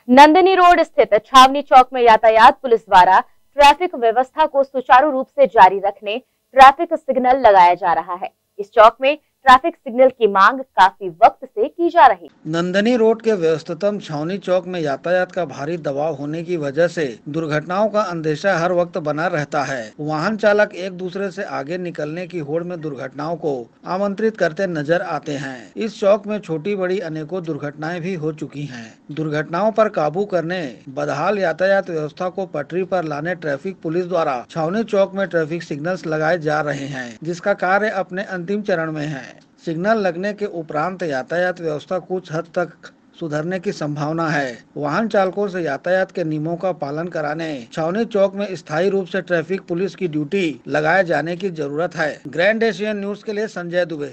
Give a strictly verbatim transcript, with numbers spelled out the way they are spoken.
Nandini road स्थित छावनी चौक में यातायात पुलिस द्वारा ट्रैफिक व्यवस्था को सुचारू रूप से जारी रखने ट्रैफिक सिग्नल लगाया जा रहा है। इस चौक में ट्रैफिक सिग्नल की मांग काफी वक्त से की जा रही। नंदिनी रोड के व्यस्ततम छावनी चौक में यातायात का भारी दबाव होने की वजह से दुर्घटनाओं का अंदेशा हर वक्त बना रहता है। वाहन चालक एक दूसरे से आगे निकलने की होड़ में दुर्घटनाओं को आमंत्रित करते नजर आते हैं। इस चौक में छोटी बड़ी अनेकों दुर्घटनाएं भी हो चुकी हैं। दुर्घटनाओं पर काबू करने बदहाल यातायात व्यवस्था को पटरी पर लाने ट्रैफिक पुलिस द्वारा छावनी चौक में ट्रैफिक सिग्नल्स लगाए जा रहे हैं, जिसका कार्य अपने अंतिम चरण में है। सिग्नल लगने के उपरांत यातायात व्यवस्था कुछ हद तक सुधरने की संभावना है। वाहन चालकों से यातायात के नियमों का पालन कराने छावनी चौक में स्थायी रूप से ट्रैफिक पुलिस की ड्यूटी लगाए जाने की जरूरत है। ग्रैंड एशियन न्यूज के लिए संजय दुबे।